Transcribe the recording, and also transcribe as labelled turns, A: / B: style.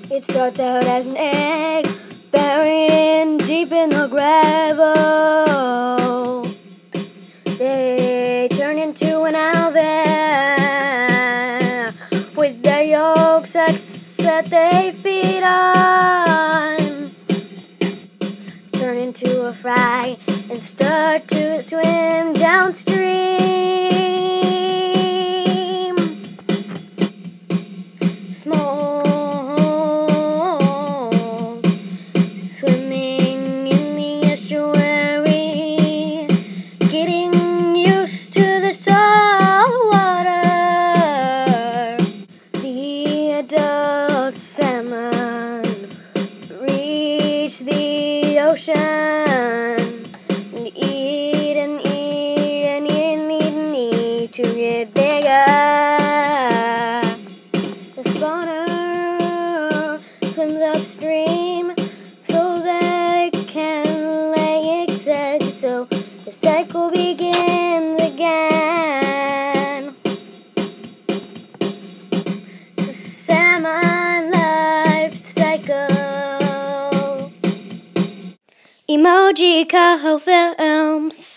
A: It starts out as an egg, buried in deep in the gravel. They turn into an alvin with their yolk sacs that they feed on. Turn into a fry and start to swim downstream. Small, swimming in the estuary, getting used to the salt water. The adult salmon reach the ocean and eat and eat and eat and eat and eat to get bigger. The spawner swims upstream so that it can lay its eggs, so the cycle begins again. The salmon life cycle. Emoji Co Films.